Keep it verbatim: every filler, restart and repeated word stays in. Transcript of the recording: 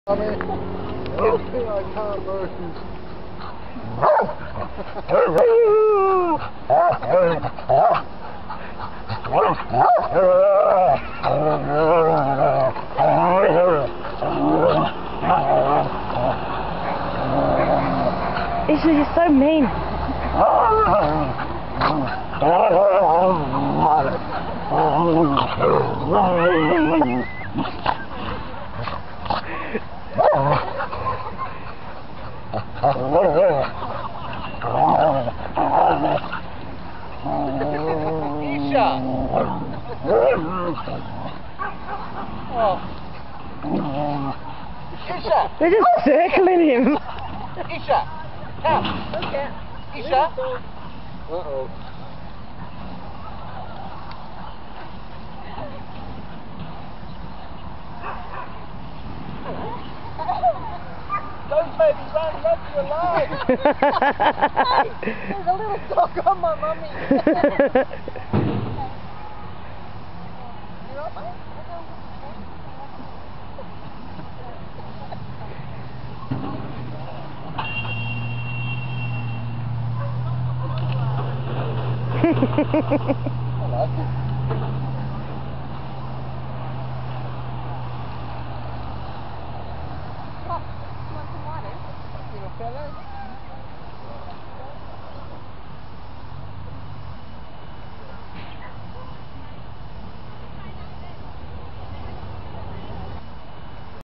I mean, everything I can't work is... Yicha, you're so mean. Yicha! Oh. Yicha! They're just circling him. Yicha! Come! Okay. Yicha! Uh-oh. Don't baby run, run for your life! Hey, there's a little dog on my mummy! You alright, I like it. Oh, want some water? Little fellow.